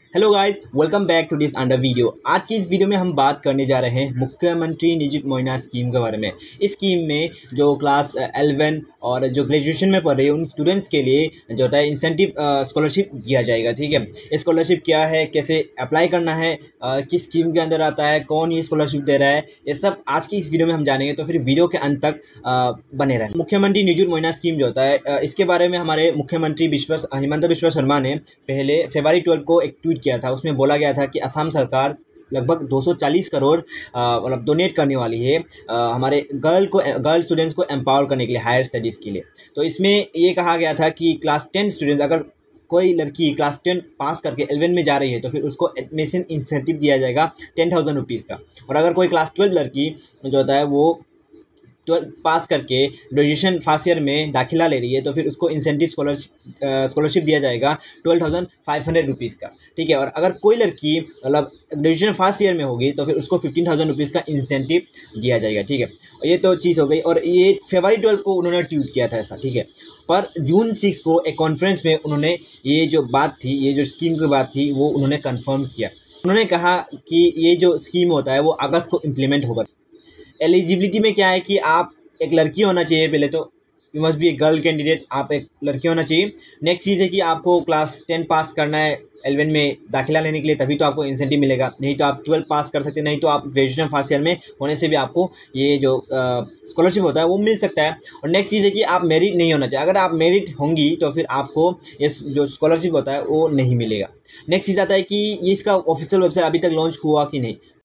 Hello guys, welcome back to this under video. आज की इस वीडियो में हम बात करने जा रहे हैं मुख्यमंत्री निजुत मोइना स्कीम के बारे में। इस स्कीम में जो क्लास 11 और जो ग्रेजुएशन में पढ़ रहे हैं उन स्टूडेंट्स के लिए जो होता है इंसेंटिव स्कॉलरशिप दिया जाएगा। ठीक है, ये स्कॉलरशिप क्या है, कैसे अप्लाई करना है, किस स्कीम के अंदर आता है, कौन ये स्कॉलरशिप दे रहा है, ये सब आज की इस वीडियो में हम जानेंगे। तो फिर वीडियो के अंत तक बने रहें। मुख्यमंत्री निजुत मोइना स्कीम जो होता है इसके बारे में हमारे मुख्यमंत्री हिमंता बिश्वा शर्मा ने पहले फरवरी 12 को एक ट्वीट किया था। उसमें बोला गया था कि असम सरकार लगभग 240 करोड़ मतलब डोनेट करने वाली है हमारे गर्ल स्टूडेंट्स को एम्पावर करने के लिए, हायर स्टडीज़ के लिए। तो इसमें ये कहा गया था कि क्लास 10 स्टूडेंट्स, अगर कोई लड़की क्लास 10 पास करके 11 में जा रही है तो फिर उसको एडमिशन इंसेंटिव दिया जाएगा 10,000 रुपीज़ का। और अगर कोई क्लास 12 लड़की जो होता है वो 12 पास करके ग्रेजुएशन फर्स्ट ईयर में दाखिला ले रही है तो फिर उसको इंसेंटिव स्कॉलरशिप दिया जाएगा 12,500 रुपीज़ का। ठीक है, और अगर कोई लड़की मतलब ग्रेजुएशन फर्स्ट ईयर में होगी तो फिर उसको 15,000 रुपीज़ का इंसेंटिव दिया जाएगा। ठीक है, ये तो चीज़ हो गई। और ये फरवरी 12 को उन्होंने ट्वीट किया था ऐसा। ठीक है, पर जून 6 को एक कॉन्फ्रेंस में उन्होंने ये जो बात थी, ये जो स्कीम की बात थी, वो उन्होंने कंफर्म किया। उन्होंने कहा कि ये जो स्कीम होता है वो अगस्त को इम्प्लीमेंट होगा। एलिजिबिलिटी में क्या है कि आप एक लड़की होना चाहिए, पहले तो you must be a girl candidate, आप एक लड़की होना चाहिए। नेक्स्ट चीज़ है कि आपको क्लास 10 पास करना है 11 में दाखिला लेने के लिए, तभी तो आपको इंसेंटिव मिलेगा। नहीं तो आप 12 पास कर सकते, नहीं तो आप ग्रेजुएशन फर्स्ट ईयर में होने से भी आपको ये जो स्कॉलरशिप होता है वो मिल सकता है। और नेक्स्ट चीज़ है कि आप मेरिट नहीं होना चाहिए। अगर आप मेरिट होंगी तो फिर आपको ये जो स्कॉलरशिप होता है वो नहीं मिलेगा। नेक्स्ट चीज़ आता है कि ये इसका ऑफिशियल वेबसाइट अभी तक लॉन्च हुआ कि नहीं।